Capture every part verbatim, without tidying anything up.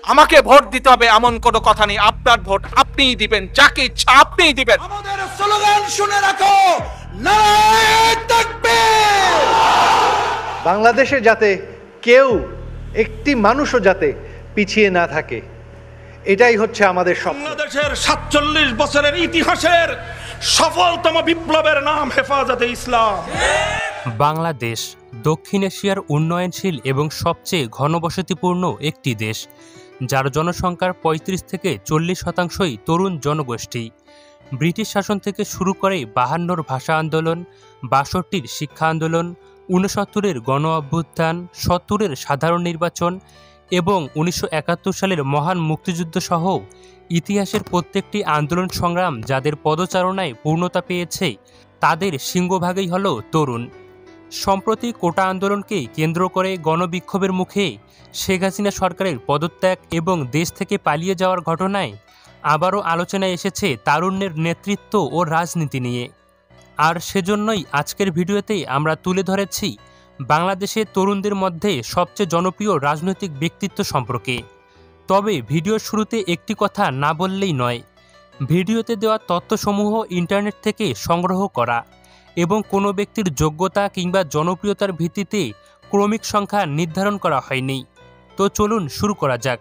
আমাকে ভোট দিতে হবে এমন কোনো কথা নেই। আপনার ভোট আপনিই দিবেন, যাকে ইচ্ছা আপনিই দিবেন। আমাদের স্লোগান শুনে রাখো, নারায়ে তাকবীর। বাংলাদেশে যাতে কেউ একটি মানুষও যাতে পিছিয়ে না থাকে, এটাই হচ্ছে আমাদের স্বপ্ন। বাংলাদেশের সাতচল্লিশ বছরের ইতিহাসের সফলতম বিপ্লবের নাম হেফাজতে ইসলাম। বাংলাদেশ দক্ষিণ এশিয়ার উন্নয়নশীল এবং সবচেয়ে ঘনবসতিপূর্ণ একটি দেশ, যার জনসংখ্যার পঁয়ত্রিশ থেকে চল্লিশ শতাংশই তরুণ জনগোষ্ঠী। ব্রিটিশ শাসন থেকে শুরু করে বাহান্নর ভাষা আন্দোলন, বাষট্টির শিক্ষা আন্দোলন, ঊনসত্তরের গণ অভ্যুত্থান, সত্তরের সাধারণ নির্বাচন এবং উনিশশো একাত্তর সালের মহান মুক্তিযুদ্ধ সহ ইতিহাসের প্রত্যেকটি আন্দোলন সংগ্রাম যাদের পদচারণায় পূর্ণতা পেয়েছে, তাদের সিংহভাগই হল তরুণ। সম্প্রতি কোটা আন্দোলনকে কেন্দ্র করে গণবিক্ষোভের মুখে শেখ হাসিনা সরকারের পদত্যাগ এবং দেশ থেকে পালিয়ে যাওয়ার ঘটনায় আবারও আলোচনায় এসেছে তারুণ্যের নেতৃত্ব ও রাজনীতি নিয়ে। আর সেজন্যই আজকের ভিডিওতে আমরা তুলে ধরেছি বাংলাদেশের তরুণদের মধ্যে সবচেয়ে জনপ্রিয় রাজনৈতিক ব্যক্তিত্ব সম্পর্কে। তবে ভিডিওর শুরুতে একটি কথা না বললেই নয়, ভিডিওতে দেওয়া তথ্যসমূহ ইন্টারনেট থেকে সংগ্রহ করা এবং কোনো ব্যক্তির যোগ্যতা কিংবা জনপ্রিয়তার ভিত্তিতে ক্রমিক সংখ্যা নির্ধারণ করা হয়নি। তো চলুন শুরু করা যাক।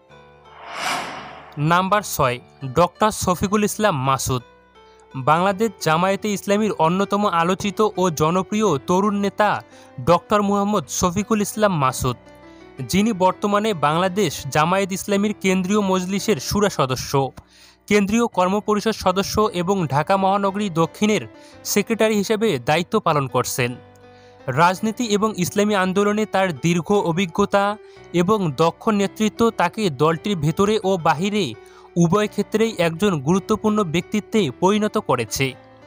নাম্বার ছয়, ডক্টর শফিকুল ইসলাম মাসুদ। বাংলাদেশ জামায়াতে ইসলামীর অন্যতম আলোচিত ও জনপ্রিয় তরুণ নেতা ডক্টর মুহাম্মদ শফিকুল ইসলাম মাসুদ, যিনি বর্তমানে বাংলাদেশ জামায়াত ইসলামীর কেন্দ্রীয় মজলিসের শুরা সদস্য, কেন্দ্রীয় কর্মপরিষদ সদস্য এবং ঢাকা মহানগরী দক্ষিণের সেক্রেটারি হিসেবে দায়িত্ব পালন করছেন। রাজনীতি এবং ইসলামী আন্দোলনে তার দীর্ঘ অভিজ্ঞতা এবং দক্ষ নেতৃত্ব তাকে দলটির ভেতরে ও বাহিরে উভয় ক্ষেত্রেই একজন গুরুত্বপূর্ণ ব্যক্তিত্বে পরিণত করেছে।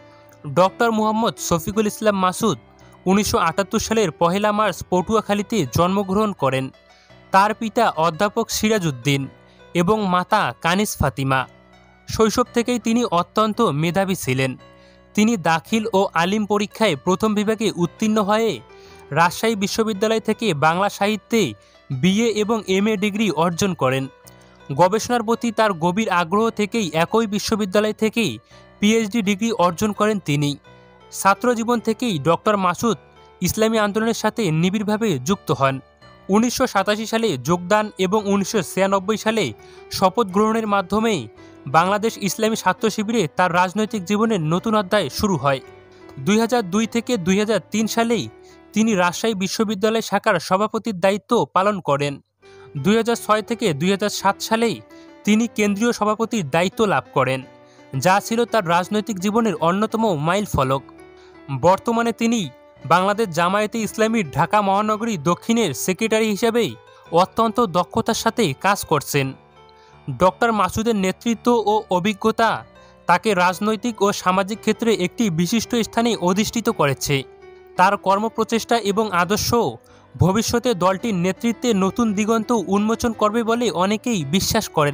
ডক্টর মুহাম্মদ শফিকুল ইসলাম মাসুদ উনিশশো আটাত্তর সালের পহেলা মার্চ পটুয়াখালীতে জন্মগ্রহণ করেন। তার পিতা অধ্যাপক সিরাজ উদ্দিন এবং মাতা কানিস ফাতিমা। শৈশব থেকেই তিনি অত্যন্ত মেধাবী ছিলেন। তিনি দাখিল ও আলিম পরীক্ষায় প্রথম বিভাগে উত্তীর্ণ হয়ে রাজশাহী বিশ্ববিদ্যালয় থেকে বাংলা সাহিত্যে বিএ এবং এমএ ডিগ্রি অর্জন করেন। গবেষণার প্রতি তার গভীর আগ্রহ থেকেই একই বিশ্ববিদ্যালয় থেকেই পিএইচডি ডিগ্রি অর্জন করেন তিনি। ছাত্রজীবন থেকেই ডক্টর মাসুদ ইসলামী আন্দোলনের সাথে নিবিড়ভাবে যুক্ত হন। উনিশশো সাতাশি সালে যোগদান এবং উনিশশো ছিয়ানব্বই সালে শপথ গ্রহণের মাধ্যমে বাংলাদেশ ইসলামী ছাত্র শিবিরে তার রাজনৈতিক জীবনের নতুন অধ্যায় শুরু হয়। দুই হাজার দুই থেকে দুই হাজার তিন সালেই তিনি রাজশাহী বিশ্ববিদ্যালয় শাখার সভাপতির দায়িত্ব পালন করেন। দুই হাজার ছয় থেকে দুই হাজার সাত সালেই তিনি কেন্দ্রীয় সভাপতির দায়িত্ব লাভ করেন, যা ছিল তার রাজনৈতিক জীবনের অন্যতম মাইল ফলক। বর্তমানে তিনি বাংলাদেশ জামায়াতে ইসলামীর ঢাকা মহানগরী দক্ষিণের সেক্রেটারি হিসেবে অত্যন্ত দক্ষতার সাথে কাজ করছেন। ডক্টর মাসুদের নেতৃত্ব ও অভিজ্ঞতা তাকে রাজনৈতিক ও সামাজিক ক্ষেত্রে একটি বিশিষ্ট স্থানে অধিষ্ঠিত করেছে। তার কর্মপ্রচেষ্টা এবং আদর্শ ভবিষ্যতে দলটির নেতৃত্বে নতুন দিগন্ত উন্মোচন করবে বলে অনেকেই বিশ্বাস করেন।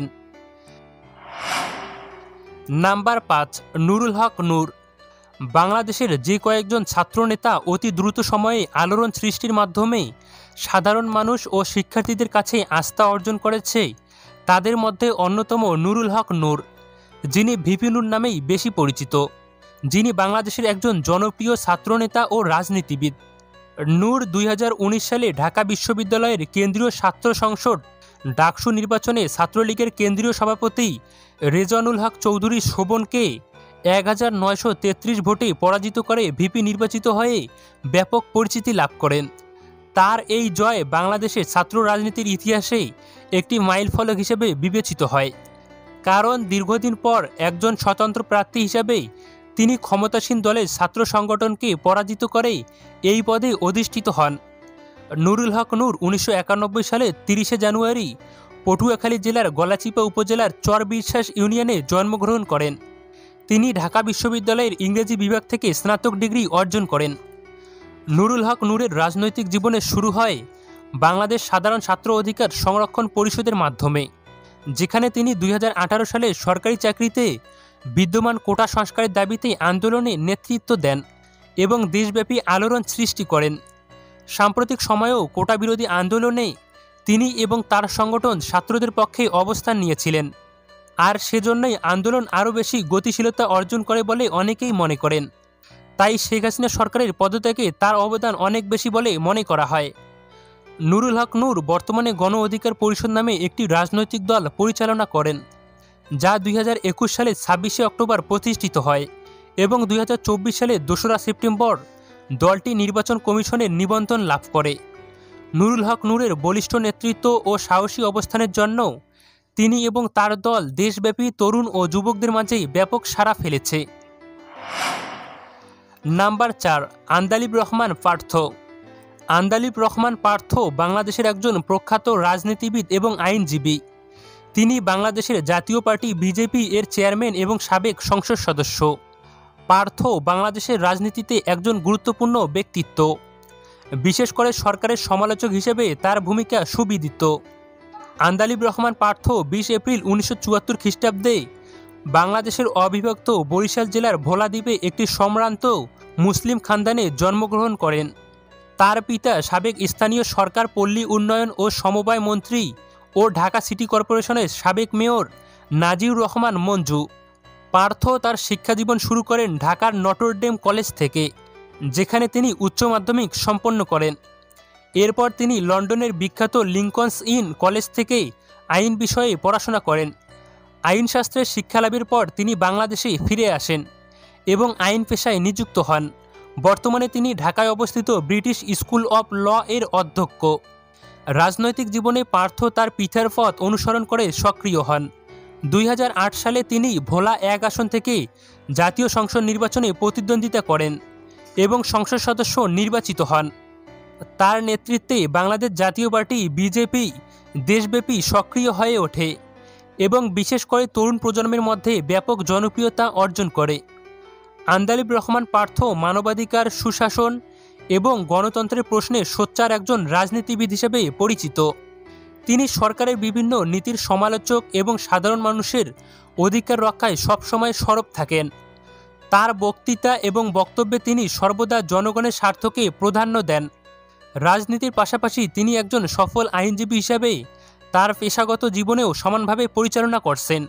নাম্বার পাঁচ, নুরুল হক নূর। বাংলাদেশের যে কয়েকজন ছাত্রনেতা অতি দ্রুত সময়ে আলোড়ন সৃষ্টির মাধ্যমে সাধারণ মানুষ ও শিক্ষার্থীদের কাছে আস্থা অর্জন করেছে, তাদের মধ্যে অন্যতম নুরুল হক নূর, যিনি ভিপি নূর নামেই বেশি পরিচিত, যিনি বাংলাদেশের একজন জনপ্রিয় ছাত্রনেতা ও রাজনীতিবিদ। নূর দুই হাজার উনিশ সালে ঢাকা বিশ্ববিদ্যালয়ের কেন্দ্রীয় ছাত্র সংসদ ডাকসু নির্বাচনে ছাত্রলীগের কেন্দ্রীয় সভাপতি রেজানুল হক চৌধুরী শোভনকে এক হাজার নয়শো তেত্রিশ ভোটে পরাজিত করে ভিপি নির্বাচিত হয়ে ব্যাপক পরিচিতি লাভ করেন। তার এই জয় বাংলাদেশের ছাত্র রাজনীতির ইতিহাসে একটি মাইলফলক হিসেবে বিবেচিত হয়, কারণ দীর্ঘদিন পর একজন স্বতন্ত্র প্রার্থী হিসেবে তিনি ক্ষমতাসীন দলের ছাত্র সংগঠনকে পরাজিত করে এই পদে অধিষ্ঠিত হন। নুরুল হক নূর উনিশশো একানব্বই সালে তিরিশে জানুয়ারি পটুয়াখালী জেলার গলাচিপা উপজেলার চরবিশ্বাস ইউনিয়নে জন্মগ্রহণ করেন। তিনি ঢাকা বিশ্ববিদ্যালয়ের ইংরেজি বিভাগ থেকে স্নাতক ডিগ্রি অর্জন করেন। নুরুল হক নূরের রাজনৈতিক জীবনের শুরু হয় বাংলাদেশ সাধারণ ছাত্র অধিকার সংরক্ষণ পরিষদের মাধ্যমে, যেখানে তিনি দুই হাজার আঠারো সালে সরকারি চাকরিতে বিদ্যমান কোটা সংস্কারের দাবিতে আন্দোলনে নেতৃত্ব দেন এবং দেশব্যাপী আলোড়ন সৃষ্টি করেন। সাম্প্রতিক সময়েও কোটা বিরোধী আন্দোলনে তিনি এবং তার সংগঠন ছাত্রদের পক্ষে অবস্থান নিয়েছিলেন, আর সেজন্যই আন্দোলন আরও বেশি গতিশীলতা অর্জন করে বলে অনেকেই মনে করেন। তাই শেখ হাসিনা সরকারের পদত্যাগে তার অবদান অনেক বেশি বলে মনে করা হয়। নুরুল হক নূর বর্তমানে গণ অধিকার পরিষদ নামে একটি রাজনৈতিক দল পরিচালনা করেন, যা দুই হাজার একুশ সালে ছাব্বিশে অক্টোবর প্রতিষ্ঠিত হয় এবং দুই হাজার চব্বিশ সালে দোসরা সেপ্টেম্বর দলটি নির্বাচন কমিশনের নিবন্ধন লাভ করে। নুরুল হক নূরের বলিষ্ঠ নেতৃত্ব ও সাহসী অবস্থানের জন্য তিনি এবং তার দল দেশব্যাপী তরুণ ও যুবকদের মাঝেই ব্যাপক সাড়া ফেলেছে। নাম্বার চার, আন্দালিব রহমান পার্থ। আন্দালিব রহমান পার্থ বাংলাদেশের একজন প্রখ্যাত রাজনীতিবিদ এবং আইনজীবী। তিনি বাংলাদেশের জাতীয় পার্টি বিজেপি এর চেয়ারম্যান এবং সাবেক সংসদ সদস্য। পার্থ বাংলাদেশের রাজনীতিতে একজন গুরুত্বপূর্ণ ব্যক্তিত্ব, বিশেষ করে সরকারের সমালোচক হিসেবে তার ভূমিকা সুবিদিত। আন্দালিব রহমান পার্থ বিশ এপ্রিল উনিশশো চুয়াত্তর খ্রিস্টাব্দে বাংলাদেশের অবিভক্ত বরিশাল জেলার ভোলা দ্বীপে একটি সম্ভ্রান্ত মুসলিম খানদানে জন্মগ্রহণ করেন। তার পিতা সাবেক স্থানীয় সরকার পল্লী উন্নয়ন ও সমবায় মন্ত্রী ও ঢাকা সিটি কর্পোরেশনের সাবেক মেয়র নাজিউর রহমান মঞ্জু। পার্থ তার শিক্ষাজীবন শুরু করেন ঢাকার নটরডেম কলেজ থেকে, যেখানে তিনি উচ্চ মাধ্যমিক সম্পন্ন করেন। এরপর তিনি লন্ডনের বিখ্যাত লিঙ্কনস ইন কলেজ থেকে আইন বিষয়ে পড়াশোনা করেন। আইনশাস্ত্রের শিক্ষালাভের পর তিনি বাংলাদেশে ফিরে আসেন এবং আইন পেশায় নিযুক্ত হন। বর্তমানে তিনি ঢাকায় অবস্থিত ব্রিটিশ স্কুল অব ল এর অধ্যক্ষ। রাজনৈতিক জীবনে পার্থ তার পিতার পথ অনুসরণ করে সক্রিয় হন। দুই হাজার আট সালে তিনি ভোলা এক আসন থেকে জাতীয় সংসদ নির্বাচনে প্রতিদ্বন্দ্বিতা করেন এবং সংসদ সদস্য নির্বাচিত হন। তার নেতৃত্বে বাংলাদেশ জাতীয় পার্টি বিজেপি দেশব্যাপী সক্রিয় হয়ে ওঠে এবং বিশেষ করে তরুণ প্রজন্মের মধ্যে ব্যাপক জনপ্রিয়তা অর্জন করে। আন্দালিব রহমান পার্থ মানবাধিকার, সুশাসন এবং গণতন্ত্রের প্রশ্নে সোচ্চার একজন রাজনীতিবিদ হিসেবে পরিচিত। তিনি সরকারের বিভিন্ন নীতির সমালোচক এবং সাধারণ মানুষের অধিকার রক্ষায় সবসময় সরব থাকেন। তার বক্তৃতা এবং বক্তব্যে তিনি সর্বদা জনগণের স্বার্থকে প্রাধান্য দেন। রাজনীতির পাশাপাশি তিনি একজন সফল আইনজীবী হিসাবে তার পেশাগত জীবনেও সমানভাবে পরিচালনা করছেন।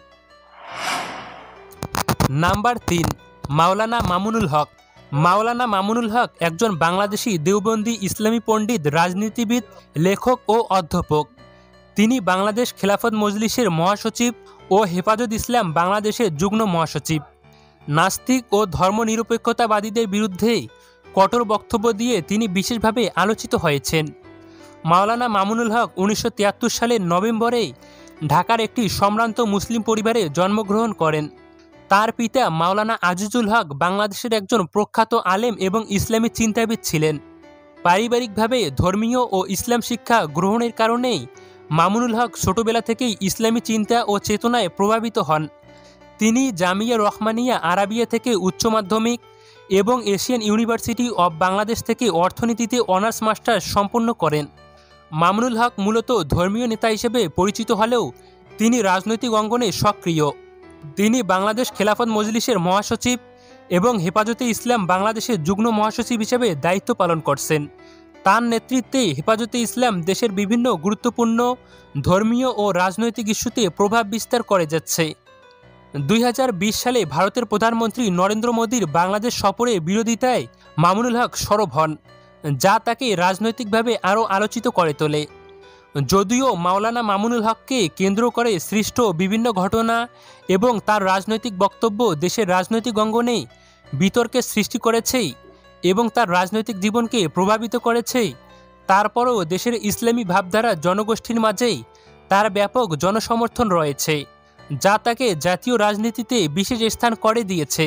নাম্বার তিন, মাওলানা মামুনুল হক। মাওলানা মামুনুল হক একজন বাংলাদেশি দেওবন্দি ইসলামী পণ্ডিত, রাজনীতিবিদ, লেখক ও অধ্যাপক। তিনি বাংলাদেশ খেলাফত মজলিসের মহাসচিব ও হেফাজত ইসলাম বাংলাদেশের যুগ্ম মহাসচিব। নাস্তিক ও ধর্মনিরপেক্ষতাবাদীদের বিরুদ্ধে কঠোর বক্তব্য দিয়ে তিনি বিশেষভাবে আলোচিত হয়েছেন। মাওলানা মামুনুল হক উনিশশো তিয়াত্তর সালের নভেম্বরে ঢাকার একটি সম্ভ্রান্ত মুসলিম পরিবারে জন্মগ্রহণ করেন। তার পিতা মাওলানা আজিজুল হক বাংলাদেশের একজন প্রখ্যাত আলেম এবং ইসলামী চিন্তাবিদ ছিলেন। পারিবারিকভাবে ধর্মীয় ও ইসলাম শিক্ষা গ্রহণের কারণেই মামুনুল হক ছোটবেলা থেকেই ইসলামী চিন্তা ও চেতনায় প্রভাবিত হন। তিনি জামিয়া রহমানিয়া আরাবিয়া থেকে উচ্চ মাধ্যমিক এবং এশিয়ান ইউনিভার্সিটি অব বাংলাদেশ থেকে অর্থনীতিতে অনার্স মাস্টার্স সম্পন্ন করেন। মামুনুল হক মূলত ধর্মীয় নেতা হিসেবে পরিচিত হলেও তিনি রাজনৈতিক অঙ্গনে সক্রিয়। তিনি বাংলাদেশ খেলাফত মজলিসের মহাসচিব এবং হেফাজতে ইসলাম বাংলাদেশের যুগ্ম মহাসচিব হিসেবে দায়িত্ব পালন করছেন। তার নেতৃত্বে হেফাজতে ইসলাম দেশের বিভিন্ন গুরুত্বপূর্ণ ধর্মীয় ও রাজনৈতিক ইস্যুতে প্রভাব বিস্তার করে যাচ্ছে। দুই হাজার বিশ সালে ভারতের প্রধানমন্ত্রী নরেন্দ্র মোদীর বাংলাদেশ সফরের বিরোধিতায় মামুনুল হক সরব হন, যা তাকে রাজনৈতিকভাবে আরও আলোচিত করে তোলে। যদিও মাওলানা মামুনুল হককে কেন্দ্র করে সৃষ্ট বিভিন্ন ঘটনা এবং তার রাজনৈতিক বক্তব্য দেশের রাজনৈতিক অঙ্গনে বিতর্কের সৃষ্টি করেছে এবং তার রাজনৈতিক জীবনকে প্রভাবিত করেছে, তারপরও দেশের ইসলামী ভাবধারা জনগোষ্ঠীর মাঝেই তার ব্যাপক জনসমর্থন রয়েছে, যা তাকে জাতীয় রাজনীতিতে বিশেষ স্থান করে দিয়েছে।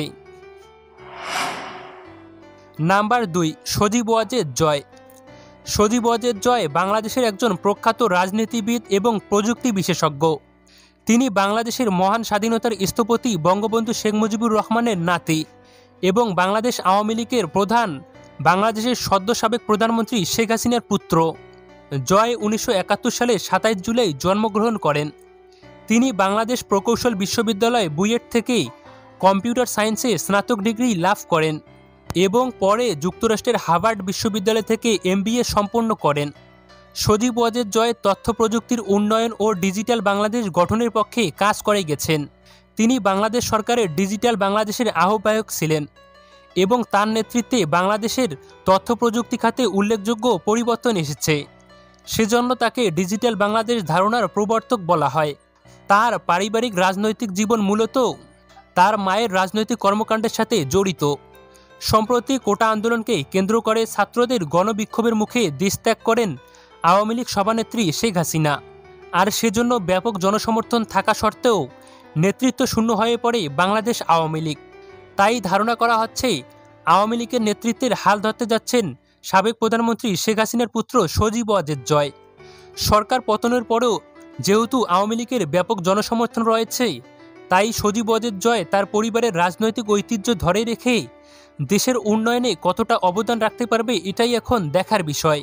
নাম্বার দুই, সজীব ওয়াজেদ জয়। সজীব ওয়াজেদ জয় বাংলাদেশের একজন প্রখ্যাত রাজনীতিবিদ এবং প্রযুক্তি বিশেষজ্ঞ। তিনি বাংলাদেশের মহান স্বাধীনতার স্থপতি বঙ্গবন্ধু শেখ মুজিবুর রহমানের নাতি এবং বাংলাদেশ আওয়ামী লীগের প্রধান, বাংলাদেশের সদ্য সাবেক প্রধানমন্ত্রী শেখ হাসিনার পুত্র। জয় উনিশশো একাত্তর সালে সাতাইশ জুলাই জন্মগ্রহণ করেন। তিনি বাংলাদেশ প্রকৌশল বিশ্ববিদ্যালয় বুয়েট থেকে কম্পিউটার সায়েন্সে স্নাতক ডিগ্রি লাভ করেন এবং পরে যুক্তরাষ্ট্রের হার্ভার্ড বিশ্ববিদ্যালয় থেকে এমবিএ সম্পন্ন করেন। সজীব ওয়াজেদ জয় তথ্য প্রযুক্তির উন্নয়ন ও ডিজিটাল বাংলাদেশ গঠনের পক্ষে কাজ করে গেছেন। তিনি বাংলাদেশ সরকারের ডিজিটাল বাংলাদেশের আহ্বায়ক ছিলেন এবং তার নেতৃত্বে বাংলাদেশের তথ্য প্রযুক্তি খাতে উল্লেখযোগ্য পরিবর্তন এসেছে। সেজন্য তাকে ডিজিটাল বাংলাদেশ ধারণার প্রবর্তক বলা হয়। তার পারিবারিক রাজনৈতিক জীবন মূলত তার মায়ের রাজনৈতিক কর্মকাণ্ডের সাথে জড়িত। সম্প্রতি কোটা আন্দোলনকে কেন্দ্র করে ছাত্রদের গণবিক্ষোভের মুখে দেশত্যাগ করেন আওয়ামী লীগ সভানেত্রী শেখ হাসিনা। আর সেজন্য ব্যাপক জনসমর্থন থাকা সত্ত্বেও নেতৃত্ব শূন্য হয়ে পড়ে বাংলাদেশ আওয়ামী লীগ। তাই ধারণা করা হচ্ছে আওয়ামী লীগের নেতৃত্বের হাল ধরতে যাচ্ছেন সাবেক প্রধানমন্ত্রী শেখ হাসিনার পুত্র সজীব ওয়াজেদ জয়। সরকার পতনের পরেও যেহেতু আওয়ামী লীগের ব্যাপক জনসমর্থন রয়েছে, তাই সজীব ওয়াজেদ জয় তার পরিবারের রাজনৈতিক ঐতিহ্য ধরে রেখে দেশের উন্নয়নে কতটা অবদান রাখতে পারবে এটাই এখন দেখার বিষয়।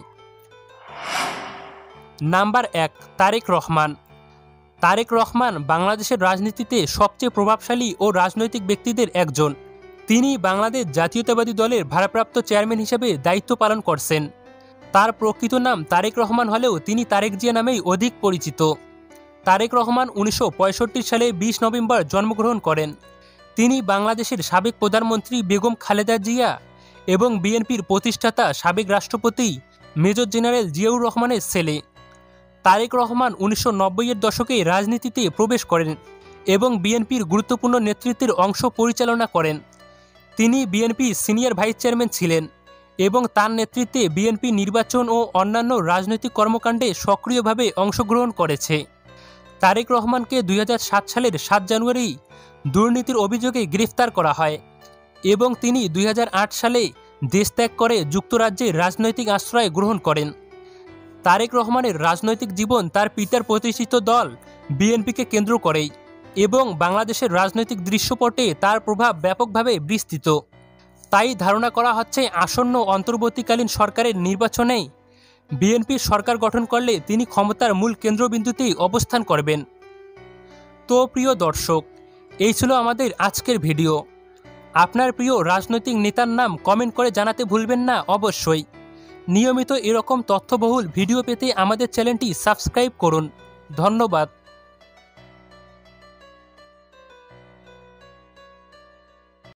নাম্বার এক, তারেক রহমান। তারেক রহমান বাংলাদেশের রাজনীতিতে সবচেয়ে প্রভাবশালী ও রাজনৈতিক ব্যক্তিদের একজন। তিনি বাংলাদেশ জাতীয়তাবাদী দলের ভারপ্রাপ্ত চেয়ারম্যান হিসেবে দায়িত্ব পালন করছেন। তার প্রকৃত নাম তারেক রহমান হলেও তিনি তারেক জিয়া নামেই অধিক পরিচিত। তারেক রহমান উনিশশো পঁয়ষট্টি সালে বিশ নভেম্বর জন্মগ্রহণ করেন। তিনি বাংলাদেশের সাবেক প্রধানমন্ত্রী বেগম খালেদা জিয়া এবং বিএনপির প্রতিষ্ঠাতা সাবেক রাষ্ট্রপতি মেজর জেনারেল জিয়াউর রহমানের ছেলে। তারেক রহমান উনিশশো নব্বইয়ের দশকে রাজনীতিতে প্রবেশ করেন এবং বিএনপির গুরুত্বপূর্ণ নেতৃত্বের অংশ পরিচালনা করেন। তিনি বিএনপি সিনিয়র ভাইস চেয়ারম্যান ছিলেন এবং তার নেতৃত্বে বিএনপি নির্বাচন ও অন্যান্য রাজনৈতিক কর্মকাণ্ডে সক্রিয়ভাবে অংশগ্রহণ করেছে। তারেক রহমানকে দুই হাজার সাত সালের সাত জানুয়ারি দুর্নীতির অভিযোগে গ্রেফতার করা হয় এবং তিনি দুই হাজার আট সালে দেশত্যাগ করে যুক্তরাজ্যে রাজনৈতিক আশ্রয় গ্রহণ করেন। তারেক রহমানের রাজনৈতিক জীবন তার পিতার প্রতিষ্ঠিত দল বিএনপিকে কেন্দ্র করেই এবং বাংলাদেশের রাজনৈতিক দৃশ্যপটে তার প্রভাব ব্যাপকভাবে বিস্তৃত। তাই ধারণা করা হচ্ছে আসন্ন অন্তর্বর্তীকালীন সরকারের নির্বাচনে বিএনপির সরকার গঠন করলে তিনি ক্ষমতার মূল কেন্দ্রবিন্দুতেই অবস্থান করবেন। তো প্রিয় দর্শক, এই ছিল আমাদের আজকের ভিডিও। আপনার প্রিয় রাজনৈতিক নেতার নাম কমেন্ট করে জানাতে ভুলবেন না অবশ্যই। নিয়মিত এরকম তথ্যবহুল ভিডিও পেতে আমাদের চ্যানেলটি সাবস্ক্রাইব করুন। ধন্যবাদ।